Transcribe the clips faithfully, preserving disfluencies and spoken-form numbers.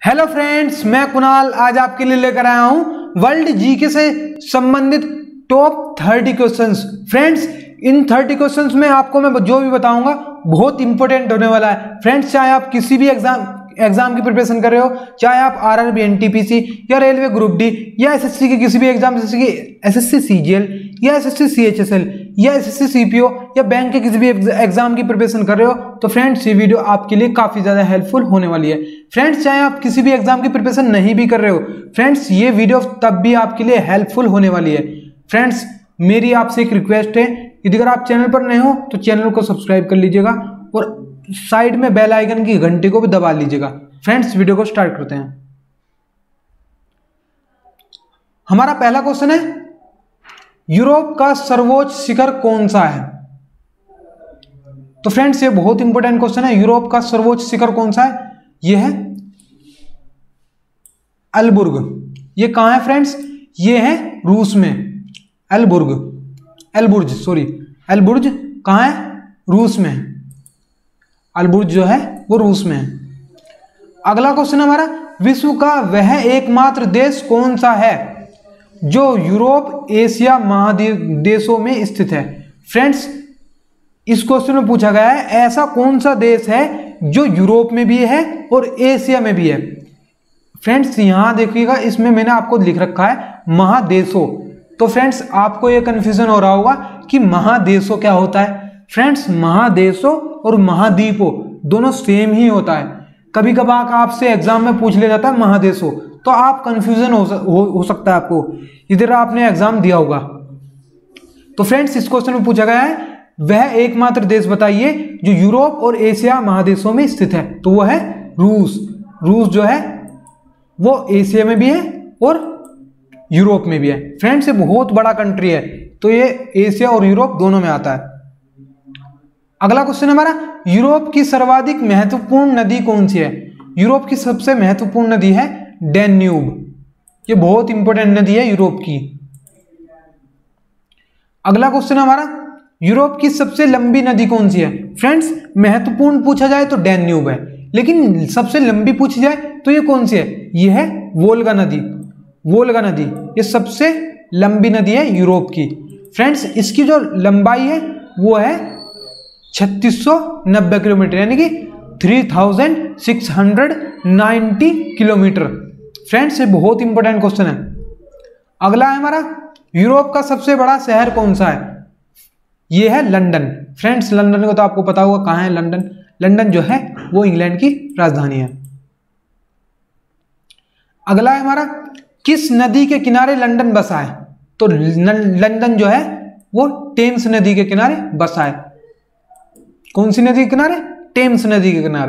Hello friends, मैं कुणाल आज आपके लिए लेकर आया हूं वर्ल्ड जीके से संबंधित टॉप थर्टी क्वेश्चंस। फ्रेंड्स, इन थर्टी क्वेश्चंस में आपको मैं जो भी बताऊंगा बहुत इंपॉर्टेंट होने वाला है। फ्रेंड्स, चाहे आप किसी भी एग्जाम एग्जाम की प्रिपरेशन कर रहे हो, चाहे आप आरआरबी, एनटीपीसी या रेलवे ग्रुप डी या एसएससी के किसी भी एग्जाम जैसे कि एसएससी सीजीएल या एसएससी सीएचएसएल या एसएससी सीपीओ या बैंक के किसी भी एग्जाम की प्रिपरेशन कर रहे हो, तो फ्रेंड्स ये वीडियो आपके लिए काफी ज्यादा हेल्पफुल होने वाली है। फ्रेंड्स, चाहे आप किसी भी एग्जाम की प्रिपरेशन नहीं भी कर रहे हो, फ्रेंड्स ये वीडियो तब भी आपके लिए हेल्पफुल होने वाली है। फ्रेंड्स, मेरी आपसे एक रिक्वेस्ट है, यदि अगर आप चैनल पर नए हो तो चैनल को सब्सक्राइब कर लीजिएगा और साइड में बेल आइकन की घंटी को भी दबा लीजिएगा। फ्रेंड्स, वीडियो को स्टार्ट करते हैं। हमारा पहला क्वेश्चन है, यूरोप का सर्वोच्च शिखर कौन सा है? तो फ्रेंड्स, ये बहुत इंपॉर्टेंट क्वेश्चन है। यूरोप का सर्वोच्च शिखर कौन सा है? ये है एल्बुर्ग। ये कहां है फ्रेंड्स? ये है रूस में। एल्बुर्ग एल्बुर्ज सॉरी एल्बुर्ज कहां है? रूस में। एल्बुर्ज जो है वो रूस में है। अगला क्वेश्चन हमारा, विश्व का वह एकमात्र देश कौन सा है जो यूरोप एशिया महाद्वीप देशों में स्थित है? फ्रेंड्स, इस क्वेश्चन में पूछा गया है ऐसा कौन सा देश है जो यूरोप में भी है और एशिया में भी है। फ्रेंड्स, यहां देखिएगा, इसमें मैंने आपको लिख रखा है महादेशों। तो फ्रेंड्स, आपको यह कंफ्यूजन हो रहा होगा कि महादेशों क्या होता है। फ्रेंड्स, महादेशों और महाद्वीपों दोनों सेम ही होता है। कभी कभार आपसे एग्जाम में पूछ लिया जाता है महादेशों, तो आप कंफ्यूजन हो, हो, हो सकता है आपको, इधर आपने एग्जाम दिया होगा। तो फ्रेंड्स, इस क्वेश्चन में पूछा गया है वह एकमात्र देश बताइए जो यूरोप और एशिया महादेशों में स्थित है। तो वो है रूस। रूस जो है वो एशिया में भी है और यूरोप में भी है। फ्रेंड्स, ये बहुत बड़ा कंट्री है, तो ये एशिया और यूरोप दोनों में आता है। अगला क्वेश्चन हमारा, यूरोप की सर्वाधिक महत्वपूर्ण नदी कौन सी है? यूरोप की सबसे महत्वपूर्ण नदी है डैन्यूब। ये बहुत इंपॉर्टेंट नदी है यूरोप की। अगला क्वेश्चन हमारा, यूरोप की सबसे लंबी नदी कौन सी है? फ्रेंड्स, महत्वपूर्ण पूछा जाए तो डैन्यूब है, लेकिन सबसे लंबी पूछी जाए तो ये कौन सी है? ये है वोल्गा नदी। वोल्गा नदी ये सबसे लंबी नदी है यूरोप की। फ्रेंड्स, इसकी जो लंबाई है वो है छत्तीस सौ नब्बे किलोमीटर, यानी कि three thousand six hundred ninety kilometre. Friends, ये बहुत इंपॉर्टेंट क्वेश्चन है। अगला है हमारा, यूरोप का सबसे बड़ा शहर कौन सा है? ये है लंदन। फ्रेंड्स, लंदन को तो आपको पता होगा कहां है लंदन। लंदन जो है वो इंग्लैंड की राजधानी है। अगला है हमारा, किस नदी के किनारे लंदन बसा है? तो लंदन जो है वो टेम्स नदी के किनारे बसा है। कौन सी नदी के किनारे? टेम्स नदी के किनारे।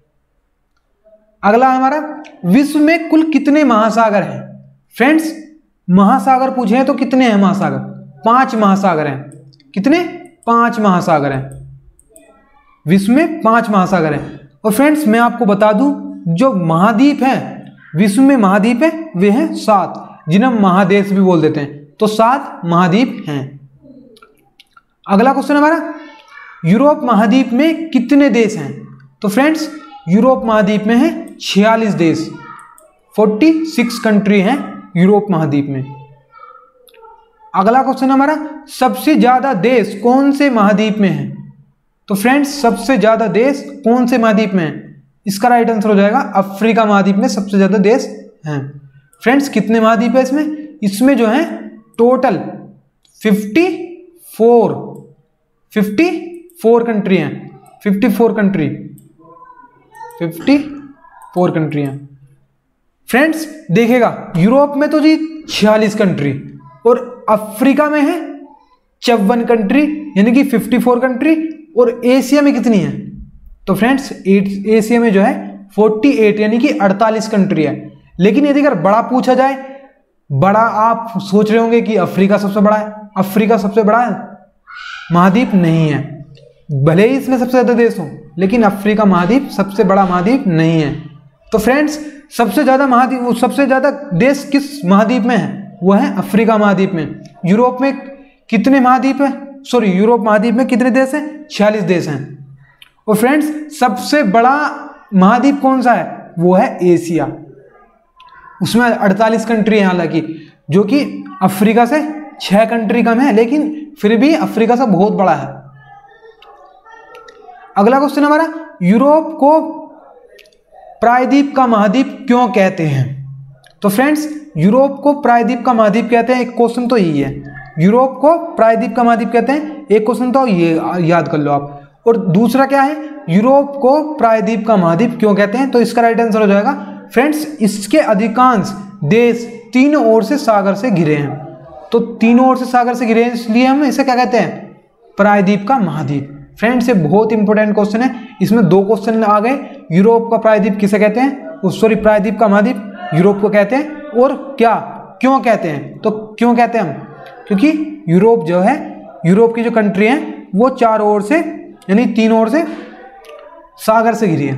अगला हमारा, विश्व में कुल कितने महासागर हैं? फ्रेंड्स, महासागर पूछे हैं तो कितने हैं महासागर? पांच महासागर हैं। कितने? पांच महासागर हैं। विश्व में पांच महासागर हैं। और फ्रेंड्स, मैं आपको बता दूं, जो महाद्वीप हैं विश्व में, महाद्वीप है वे हैं सात, जिन्हें हम महादेश भी बोल देते हैं। तो सात महाद्वीप हैं। अगला क्वेश्चन हमारा, यूरोप महाद्वीप में कितने देश हैं? तो फ्रेंड्स, यूरोप महाद्वीप में है छियालीस देश। छियालीस कंट्री हैं यूरोप महाद्वीप में। अगला क्वेश्चन हमारा, सबसे ज्यादा देश कौन से महाद्वीप में है? तो फ्रेंड्स, सबसे ज्यादा देश कौन से महाद्वीप में है? इसका राइट आंसर हो जाएगा अफ्रीका महाद्वीप में सबसे ज्यादा देश हैं। फ्रेंड्स, कितने महाद्वीप है इसमें? इसमें जो है total fifty four fifty four country हैं। Fifty four country fifty four country हैं। फ्रेंड्स, देखिएगा, यूरोप में तो जी छियालीस कंट्री और अफ्रीका में है चौवन कंट्री, यानी कि फिफ्टी फोर कंट्री। और एशिया में कितनी है? तो फ्रेंड्स, एशिया में जो है अड़तालीस, यानी कि अड़तालीस कंट्री है। लेकिन यदि अगर बड़ा पूछा जाए, बड़ा आप सोच रहे होंगे कि अफ्रीका सबसे बड़ा है। अफ्रीका सबसे बड़ा है महाद्वीप नहीं है, भले ही इसमें सबसे ज्यादा देश हो, लेकिन अफ्रीका महाद्वीप सबसे बड़ा महाद्वीप नहीं है। तो फ्रेंड्स, सबसे ज्यादा महाद्वीप सबसे ज्यादा देश किस महाद्वीप में है? वो है अफ्रीका महाद्वीप में। यूरोप में कितने महाद्वीप है? सॉरी यूरोप महाद्वीप में कितने देश हैं? छियालीस देश हैं। और फ्रेंड्स, सबसे बड़ा महाद्वीप कौन सा है? वो है एशिया। उसमें अड़तालीस कंट्री है हालांकि, जो कि अफ्रीका से छह कंट्री कम है, लेकिन फिर भी अफ्रीका से बहुत बड़ा है। अगला क्वेश्चन हमारा, यूरोप को प्रायद्वीप का महाद्वीप क्यों कहते हैं? तो फ्रेंड्स, यूरोप को प्रायद्वीप का महाद्वीप कहते हैं, एक क्वेश्चन तो यही है। यूरोप को प्रायद्वीप का महाद्वीप कहते हैं, एक क्वेश्चन तो ये याद कर लो आप। और दूसरा क्या है, यूरोप को प्रायद्वीप का महाद्वीप क्यों कहते हैं? तो इसका राइट आंसर हो जाएगा फ्रेंड्स, इसके अधिकांश देश तीनों ओर से सागर से घिरे हैं। तो तीनों ओर से सागर से घिरे हैं, इसलिए हम इसे क्या कहते हैं? प्रायद्वीप का महाद्वीप। फ्रेंड्स, ये बहुत इंपॉर्टेंट क्वेश्चन है, इसमें दो क्वेश्चन आ गए। यूरोप का प्रायद्वीप किसे कहते हैं? सॉरी, प्रायद्वीप का महाद्वीप यूरोप को कहते हैं, और क्या क्यों कहते हैं? तो क्यों कहते हैं हम? क्योंकि यूरोप जो है, यूरोप की जो कंट्री है वो चारों ओर से यानी तीन ओर से सागर से घिरी है।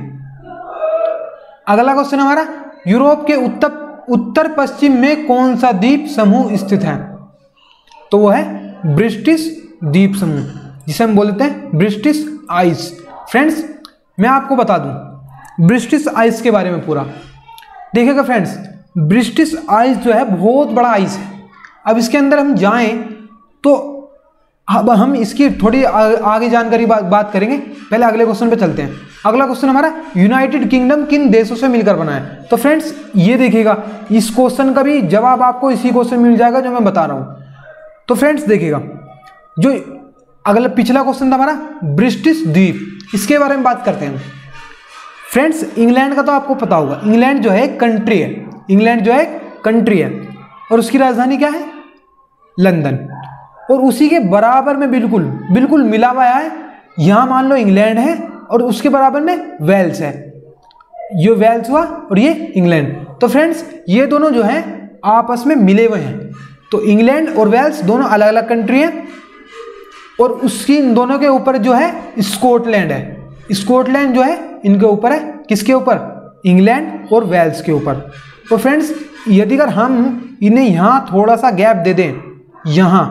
अगला क्वेश्चन हमारा, यूरोप के उत्तर उत्तर पश्चिम में कौन सा द्वीप समूह स्थित है? तो वो है ब्रिटिश द्वीप समूह, जिसे हम बोलते हैं ब्रिटिश आइस। फ्रेंड्स, मैं आपको बता दूं ब्रिटिश आइस के बारे में पूरा। देखिएगा फ्रेंड्स, ब्रिटिश आइस जो है बहुत बड़ा आइस है। अब इसके अंदर हम जाएं तो अब हम इसकी थोड़ी आ, आगे जानकारी बा, बात करेंगे। पहले अगले क्वेश्चन पे चलते हैं। अगला क्वेश्चन हमारा, यूनाइटेड किंगडम किन देशों से मिलकर बना है? तो फ्रेंड्स, ये देखिएगा, इस क्वेश्चन का भी जवाब आपको इसी क्वेश्चन में मिल जाएगा जो मैं बता रहा हूं। तो फ्रेंड्स देखिएगा, जो अगला पिछला क्वेश्चन था हमारा ब्रिटिश द्वीप, इसके बारे में बात करते हैं। फ्रेंड्स, इंग्लैंड का तो आपको पता होगा, इंग्लैंड जो है एक कंट्री है, इंग्लैंड जो है एक कंट्री है, और उसकी राजधानी क्या है? लंदन। और उसी के बराबर में बिल्कुल बिल्कुल मिला हुआ है, यहां मान लो इंग्लैंड है और उसके बराबर में वेल्स है। ये वेल्स हुआ और ये इंग्लैंड। तो फ्रेंड्स, ये दोनों जो है आपस में मिले हुए हैं। तो इंग्लैंड और वेल्स दोनों अलग अलग कंट्री हैं, और उसकी इन दोनों के ऊपर जो है स्कॉटलैंड है। स्कॉटलैंड जो है इनके ऊपर है, किसके ऊपर? इंग्लैंड और वेल्स के ऊपर। तो फ्रेंड्स, यदि अगर हम इन्हें यहां थोड़ा सा गैप दे दें यहां,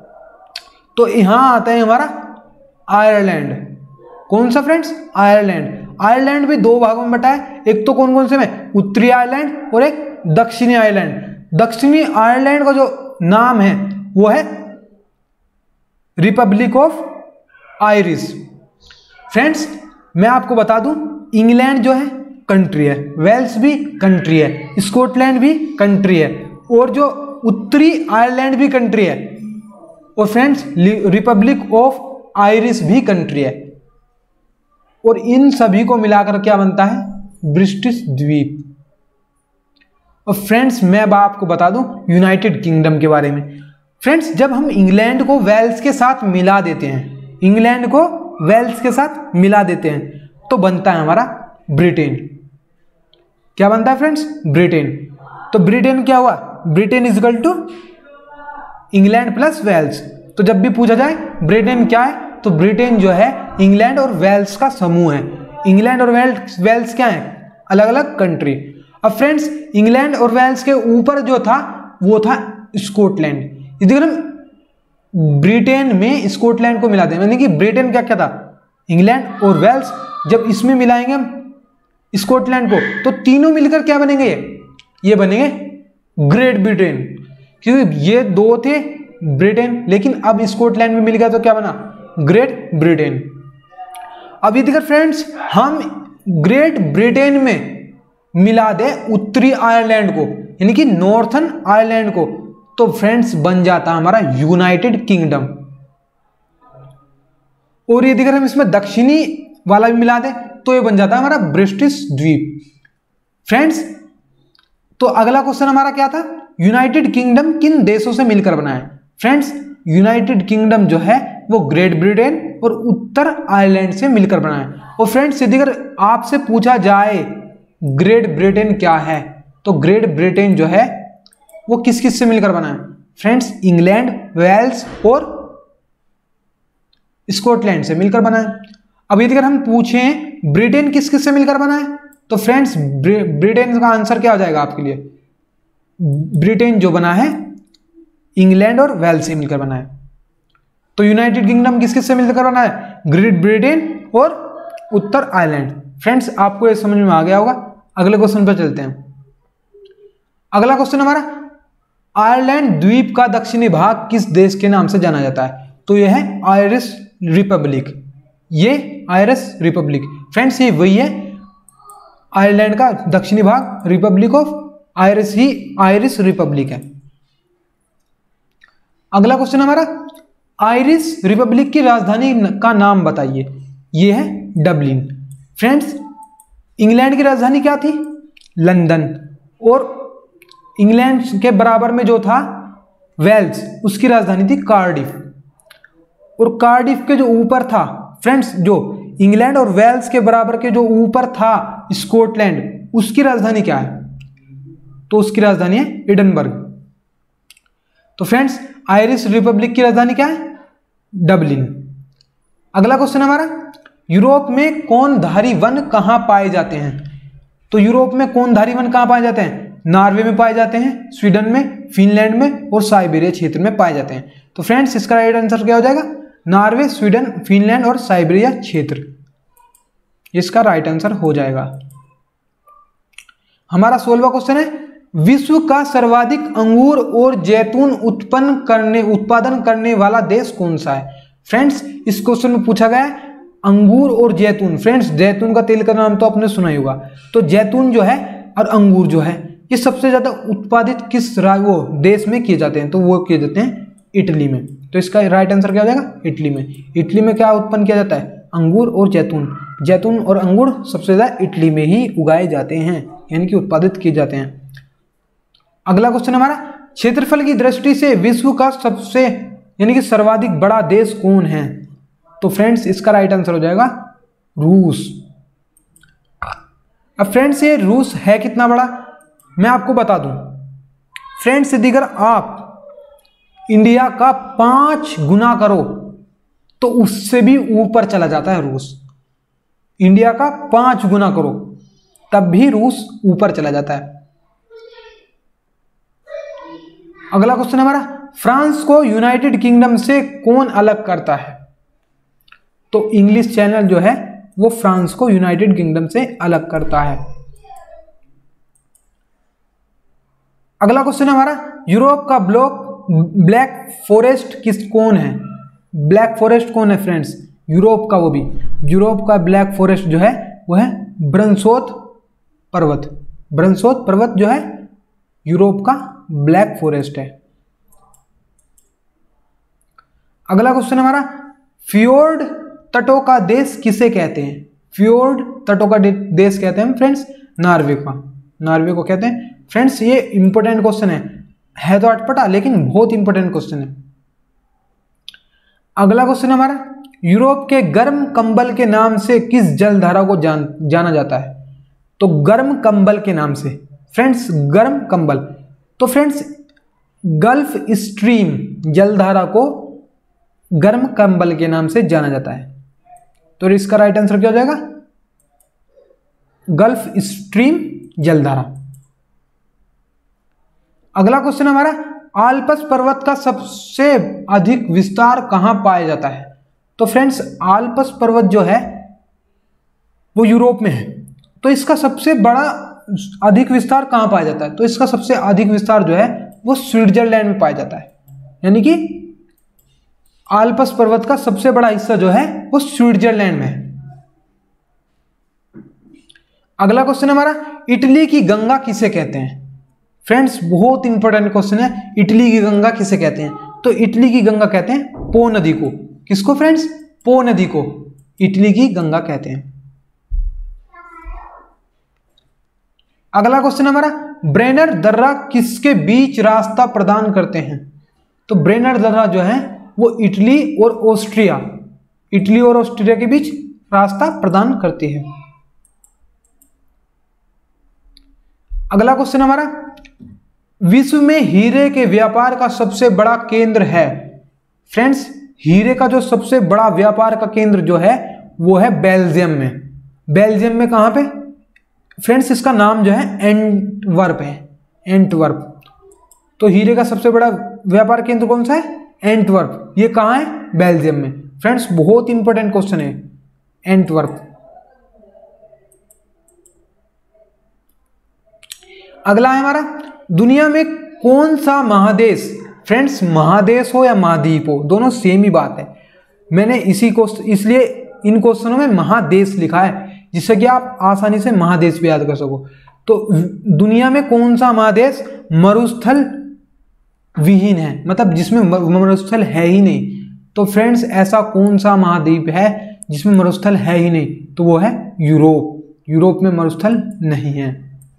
तो यहां आता है हमारा आयरलैंड। कौन सा फ्रेंड्स? आयरलैंड। आयरलैंड भी दो भागों में बटा है, एक तो कौन कौन से में? उत्तरी आयरलैंड और एक दक्षिणी आयरलैंड। दक्षिणी आयरलैंड का जो नाम है वो है रिपब्लिक ऑफ आयरिश। फ्रेंड्स, मैं आपको बता दूं, इंग्लैंड जो है कंट्री है, वेल्स भी कंट्री है, स्कॉटलैंड भी कंट्री है, और जो उत्तरी आयरलैंड भी कंट्री है, और फ्रेंड्स रिपब्लिक ऑफ आयरिश भी कंट्री है। और इन सभी को मिलाकर क्या बनता है? ब्रिटिश द्वीप। और फ्रेंड्स, मैं अब आपको बता दूं यूनाइटेड किंगडम के बारे में। फ्रेंड्स, जब हम इंग्लैंड को वेल्स के साथ मिला देते हैं, इंग्लैंड को वेल्स के साथ मिला देते हैं, तो बनता है हमारा ब्रिटेन। क्या बनता है फ्रेंड्स? ब्रिटेन। तो ब्रिटेन क्या हुआ? Britain is equal to England plus Wales. तो जब भी पूछा जाए ब्रिटेन क्या है, तो ब्रिटेन जो है इंग्लैंड और वेल्स का समूह है। इंग्लैंड और वेल्स वेल्स क्या है? अलग अलग कंट्री। अब फ्रेंड्स, इंग्लैंड और वेल्स के ऊपर जो था वो था स्कॉटलैंड। यदि हम ब्रिटेन में स्कॉटलैंड को मिलाते हैं, यानी कि ब्रिटेन क्या क्या था? इंग्लैंड और वेल्स। जब इसमें मिलाएंगे हम स्कॉटलैंड को, तो तीनों मिलकर क्या बनेंगे? ये ये बनेंगे ग्रेट ब्रिटेन, क्योंकि ये दो थे ब्रिटेन, लेकिन अब स्कॉटलैंड में मिल गया तो क्या बना? Great Britain. अब यदि फ्रेंड्स हम ग्रेट ब्रिटेन में मिला दें उत्तरी आयरलैंड को, यानी कि नॉर्थन आयरलैंड को, तो फ्रेंड्स बन जाता हमारा यूनाइटेड किंगडम। और यदि अगर हम इसमें दक्षिणी वाला भी मिला दें तो ये बन जाता है हमारा ब्रिटिश द्वीप। फ्रेंड्स, तो अगला क्वेश्चन हमारा क्या था? यूनाइटेड किंगडम किन देशों से मिलकर बना है? फ्रेंड्स, यूनाइटेड किंगडम जो है वो ग्रेट ब्रिटेन और उत्तर आयरलैंड से मिलकर बना है। और फ्रेंड्स, यदि अगर आपसे पूछा जाए ग्रेट ब्रिटेन क्या है, तो ग्रेट ब्रिटेन जो है वो किस किस से मिलकर बना है? फ्रेंड्स, इंग्लैंड, वेल्स और स्कॉटलैंड से मिलकर बना है। अब यदि अगर हम पूछें ब्रिटेन किस किस से मिलकर बना है, तो फ्रेंड्स ब्रिटेन का आंसर क्या हो जाएगा आपके लिए? ब्रिटेन जो बना है इंग्लैंड और वेल्स से मिलकर बना है। तो यूनाइटेड किंगडम किस किस से मिलकर बना है? ग्रेट ब्रिटेन और उत्तर आयरलैंड। फ्रेंड्स, आपको ये समझ में आ गया होगा। अगले क्वेश्चन पर चलते हैं। अगला क्वेश्चन हमारा, आयरलैंड द्वीप का दक्षिणी भाग किस देश के नाम से जाना जाता है? तो यह है आयरिश रिपब्लिक। ये आयरिश रिपब्लिक फ्रेंड्स, ये वही है आयरलैंड का दक्षिणी भाग, रिपब्लिक ऑफ आयरिश ही आयरिश रिपब्लिक है। अगला क्वेश्चन हमारा, आयरिश रिपब्लिक की राजधानी का नाम बताइए। ये है डबलिन। फ्रेंड्स, इंग्लैंड की राजधानी क्या थी? लंदन। और इंग्लैंड के बराबर में जो था वेल्स, उसकी राजधानी थी कार्डिफ। और कार्डिफ के जो ऊपर था फ्रेंड्स, जो इंग्लैंड और वेल्स के बराबर के जो ऊपर था स्कॉटलैंड, उसकी राजधानी क्या है? तो उसकी राजधानी है एडनबर्ग। तो फ्रेंड्स, आयरिश रिपब्लिक की राजधानी क्या है? डबलिन। अगला क्वेश्चन हमारा, यूरोप में कोनधारी वन कहां पाए जाते हैं? तो यूरोप में कोनधारी वन कहां पाए जाते हैं? नॉर्वे में पाए जाते हैं, स्वीडन में, फिनलैंड में और साइबेरिया क्षेत्र में पाए जाते हैं। तो फ्रेंड्स, इसका राइट आंसर क्या हो जाएगा? नॉर्वे, स्वीडन, फिनलैंड और साइबेरिया क्षेत्र, इसका राइट आंसर हो जाएगा। हमारा सोलहवां क्वेश्चन है, विश्व का सर्वाधिक अंगूर और जैतून उत्पन्न करने उत्पादन करने वाला देश कौन सा है? फ्रेंड्स, इस क्वेश्चन में पूछा गया है अंगूर और जैतून। फ्रेंड्स, जैतून का तेल का नाम तो आपने सुना ही होगा। तो जैतून जो है और अंगूर जो है, ये सबसे ज्यादा उत्पादित किस वो देश में किए जाते हैं? तो वो किए जाते हैं इटली में। तो इसका राइट आंसर क्या हो जाएगा? इटली में। इटली में क्या उत्पन्न किया जाता है? अंगूर और जैतून। जैतून और अंगूर सबसे ज्यादा इटली में ही उगाए जाते हैं, यानी कि उत्पादित किए जाते हैं। अगला क्वेश्चन हमारा, क्षेत्रफल की दृष्टि से विश्व का सबसे यानी कि सर्वाधिक बड़ा देश कौन है? तो फ्रेंड्स, इसका राइट आंसर हो जाएगा रूस। अब फ्रेंड्स, ये रूस है कितना बड़ा, मैं आपको बता दूं। फ्रेंड्स, यदि अगर आप इंडिया का पांच गुना करो तो उससे भी ऊपर चला जाता है रूस। इंडिया का पांच गुना करो तब भी रूस ऊपर चला जाता है। अगला क्वेश्चन हमारा, फ्रांस को यूनाइटेड किंगडम से कौन अलग करता है? तो इंग्लिश चैनल जो है वो फ्रांस को यूनाइटेड किंगडम से अलग करता है। अगला क्वेश्चन हमारा, यूरोप का ब्लॉक ब्लैक फॉरेस्ट किस कौन है? ब्लैक फॉरेस्ट कौन है फ्रेंड्स? यूरोप का, वो भी यूरोप का ब्लैक फॉरेस्ट जो है वो है ब्रंसोत पर्वत। ब्रंसोत पर्वत जो है यूरोप का ब्लैक फॉरेस्ट है। अगला क्वेश्चन हमारा, फ्योर्ड तटों का देश किसे कहते हैं? फ्योर्ड तटों का देश कहते हैं फ्रेंड्स नॉर्वे का। नॉर्वे को कहते हैं। फ्रेंड्स, ये इंपॉर्टेंट क्वेश्चन है है तो अटपटा लेकिन बहुत इंपॉर्टेंट क्वेश्चन है। अगला क्वेश्चन हमारा, यूरोप के गर्म कंबल के नाम से किस जलधारा को जान जाना जाता है? तो गर्म कंबल के नाम से फ्रेंड्स, गर्म कंबल। तो फ्रेंड्स, गल्फ स्ट्रीम जलधारा को गर्म कंबल के नाम से जाना जाता है। तो इसका राइट आंसर क्या हो जाएगा? गल्फ स्ट्रीम जलधारा। अगला क्वेश्चन हमारा, आल्प्स पर्वत का सबसे अधिक विस्तार कहां पाया जाता है? तो फ्रेंड्स, आल्प्स पर्वत जो है वो यूरोप में है। तो इसका सबसे बड़ा अधिक विस्तार कहां पाया जाता है? तो इसका सबसे अधिक विस्तार जो है वो स्विट्जरलैंड में पाया जाता है। यानी कि आल्प्स पर्वत का सबसे बड़ा हिस्सा जो है वो स्विट्जरलैंड में है। अगला क्वेश्चन हमारा, इटली की गंगा किसे कहते हैं? फ्रेंड्स, बहुत इंपॉर्टेंट क्वेश्चन है। इटली की गंगा किसे कहते हैं? तो इटली की गंगा कहते हैं पो नदी को। किसको फ्रेंड्स? पो नदी को इटली की गंगा कहते हैं। अगला क्वेश्चन हमारा, ब्रेनर दर्रा किसके बीच रास्ता प्रदान करते हैं? तो ब्रेनर दर्रा जो है वो इटली और ऑस्ट्रिया इटली और ऑस्ट्रिया के बीच रास्ता प्रदान करती है। अगला क्वेश्चन हमारा, विश्व में हीरे के व्यापार का सबसे बड़ा केंद्र है? फ्रेंड्स, हीरे का जो सबसे बड़ा व्यापार का केंद्र जो है वो है बेल्जियम में। बेल्जियम में कहां पे? फ्रेंड्स, इसका नाम जो है एंटवर्प है। एंटवर्प। तो हीरे का सबसे बड़ा व्यापार केंद्र कौन सा है? एंटवर्प। ये कहां है? बेल्जियम में। फ्रेंड्स, बहुत इंपॉर्टेंट क्वेश्चन है एंटवर्प। अगला है हमारा, दुनिया में कौन सा महादेश, फ्रेंड्स महादेश हो या महाद्वीप हो दोनों सेम ही बात है। मैंने इसी को इसलिए इन क्वेश्चनों में महादेश लिखा है जिससे कि आप आसानी से महादेश भी याद कर सको। तो दुनिया में कौन सा महादेश मरुस्थल विहीन है, मतलब जिसमें मरुस्थल है ही नहीं। तो फ्रेंड्स ऐसा कौन सा महाद्वीप है जिसमें मरुस्थल है ही नहीं, तो वो है यूरोप। यूरोप में मरुस्थल नहीं है।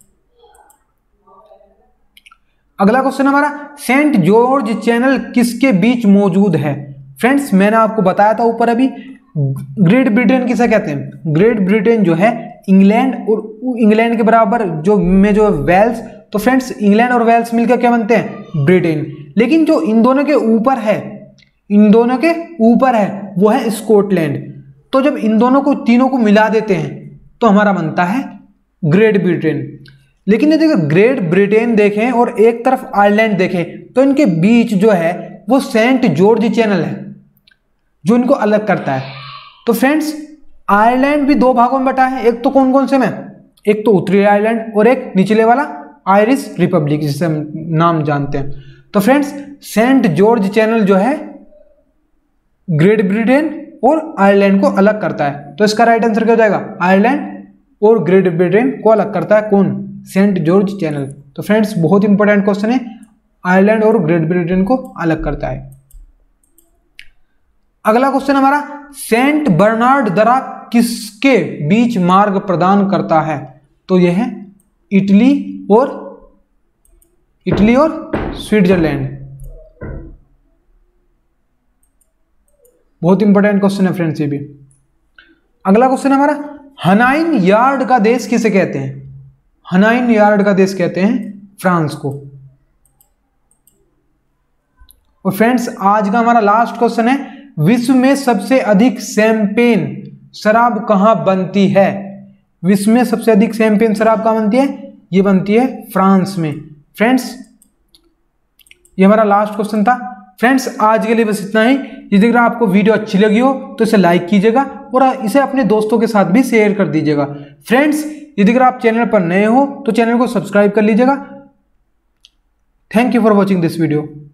अगला क्वेश्चन हमारा, सेंट जॉर्ज चैनल किसके बीच मौजूद है। फ्रेंड्स मैंने आपको बताया था ऊपर अभी, ग्रेट ब्रिटेन किसे कहते हैं। ग्रेट ब्रिटेन जो है इंग्लैंड और इंग्लैंड के बराबर जो में जो वेल्स, तो फ्रेंड्स इंग्लैंड और वेल्स मिलकर क्या बनते हैं, ब्रिटेन। लेकिन जो इन दोनों के ऊपर है, इन दोनों के ऊपर है वो है स्कॉटलैंड। तो जब इन दोनों को तीनों को मिला देते हैं तो हमारा बनता है ग्रेट ब्रिटेन। लेकिन यदि ग्रेट ब्रिटेन देखें और एक तरफ आयरलैंड देखें तो इनके बीच जो है वो सेंट जॉर्ज चैनल है जो इनको अलग करता है। तो फ्रेंड्स आयरलैंड भी दो भागों में बटा है, एक तो कौन कौन से में, एक तो उत्तरी आयरलैंड और एक निचले वाला आयरिश रिपब्लिक जिसे हम नाम जानते हैं। तो फ्रेंड्स सेंट जॉर्ज चैनल जो है ग्रेट ब्रिटेन और आयरलैंड को अलग करता है। तो इसका राइट आंसर क्या हो जाएगा, आयरलैंड और ग्रेट ब्रिटेन को अलग करता है कौन, सेंट जॉर्ज चैनल। तो फ्रेंड्स बहुत इंपॉर्टेंट क्वेश्चन है, आयरलैंड और ग्रेट ब्रिटेन को अलग करता है। अगला क्वेश्चन हमारा, सेंट बर्नार्ड दर्रा किसके बीच मार्ग प्रदान करता है। तो यह है इटली और इटली और स्विट्जरलैंड। बहुत इंपॉर्टेंट क्वेश्चन है फ्रेंड्स ये भी। अगला क्वेश्चन हमारा, हनाइन यार्ड का देश किसे कहते हैं। हनाइन यार्ड का देश कहते हैं फ्रांस को। और फ्रेंड्स आज का हमारा लास्ट क्वेश्चन है, विश्व में सबसे अधिक शैंपेन शराब कहां बनती है। विश्व में सबसे अधिक शैंपेन शराब कहां बनती है, ये बनती है फ्रांस में। फ्रेंड्स ये हमारा लास्ट क्वेश्चन था। फ्रेंड्स आज के लिए बस इतना ही। यदि अगर आपको वीडियो अच्छी लगी हो तो इसे लाइक कीजिएगा और इसे अपने दोस्तों के साथ भी शेयर कर दीजिएगा। फ्रेंड्स यदि अगर आप चैनल पर नए हो तो चैनल को सब्सक्राइब कर लीजिएगा। Thank you for watching this video.